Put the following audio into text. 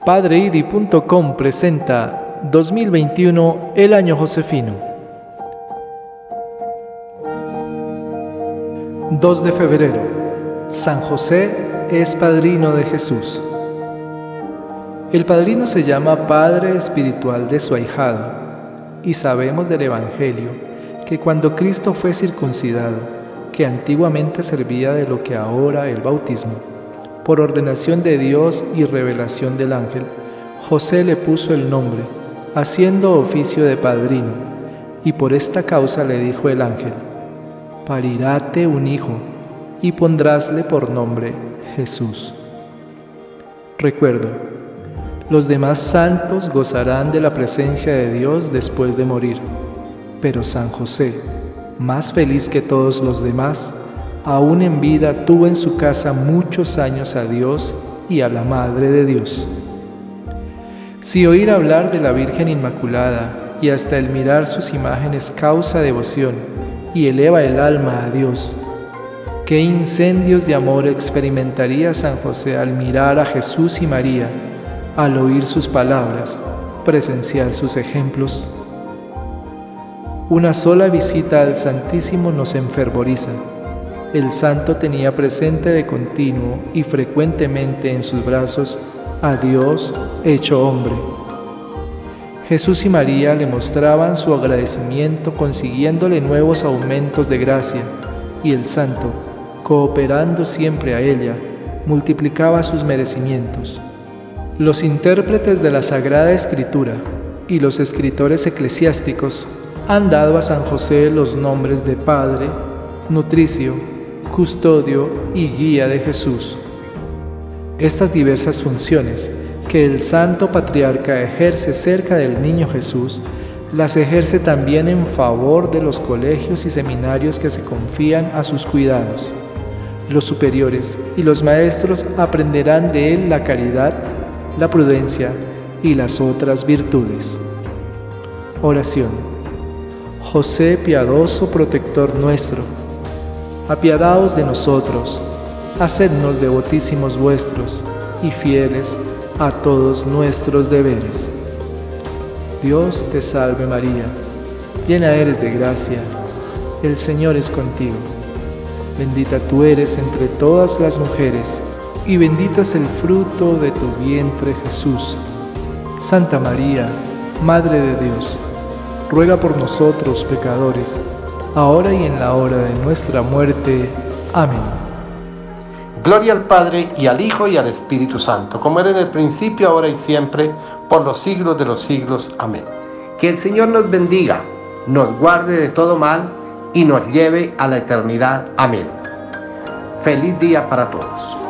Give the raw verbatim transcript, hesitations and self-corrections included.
Padreidi punto com presenta dos mil veintiuno, el año josefino. dos de febrero. San José es padrino de Jesús. El padrino se llama padre espiritual de su ahijado, y sabemos del Evangelio que cuando Cristo fue circuncidado, que antiguamente servía de lo que ahora el bautismo, por ordenación de Dios y revelación del ángel, José le puso el nombre, haciendo oficio de padrino, y por esta causa le dijo el ángel: pariráte un hijo, y pondrásle por nombre Jesús. Recuerdo, los demás santos gozarán de la presencia de Dios después de morir, pero San José, más feliz que todos los demás, aún en vida tuvo en su casa muchos años a Dios y a la Madre de Dios. Si oír hablar de la Virgen Inmaculada y hasta el mirar sus imágenes causa devoción y eleva el alma a Dios, ¿qué incendios de amor experimentaría San José al mirar a Jesús y María, al oír sus palabras, presenciar sus ejemplos? Una sola visita al Santísimo nos enfervoriza. El santo tenía presente de continuo y frecuentemente en sus brazos a Dios hecho hombre. Jesús y María le mostraban su agradecimiento consiguiéndole nuevos aumentos de gracia, y el santo, cooperando siempre a ella, multiplicaba sus merecimientos. Los intérpretes de la Sagrada Escritura y los escritores eclesiásticos han dado a San José los nombres de Padre, Nutricio, Custodio y Guía de Jesús. Estas diversas funciones que el Santo Patriarca ejerce cerca del Niño Jesús, las ejerce también en favor de los colegios y seminarios que se confían a sus cuidados. Los superiores y los maestros aprenderán de él la caridad, la prudencia y las otras virtudes. Oración. José piadoso protector nuestro, apiadaos de nosotros, hacednos devotísimos vuestros y fieles a todos nuestros deberes. Dios te salve María, llena eres de gracia, el Señor es contigo. Bendita tú eres entre todas las mujeres, y bendito es el fruto de tu vientre Jesús. Santa María, Madre de Dios, ruega por nosotros pecadores, ahora y en la hora de nuestra muerte. Amén. Gloria al Padre, y al Hijo, y al Espíritu Santo, como era en el principio, ahora y siempre, por los siglos de los siglos. Amén. Que el Señor nos bendiga, nos guarde de todo mal, y nos lleve a la eternidad. Amén. Feliz día para todos.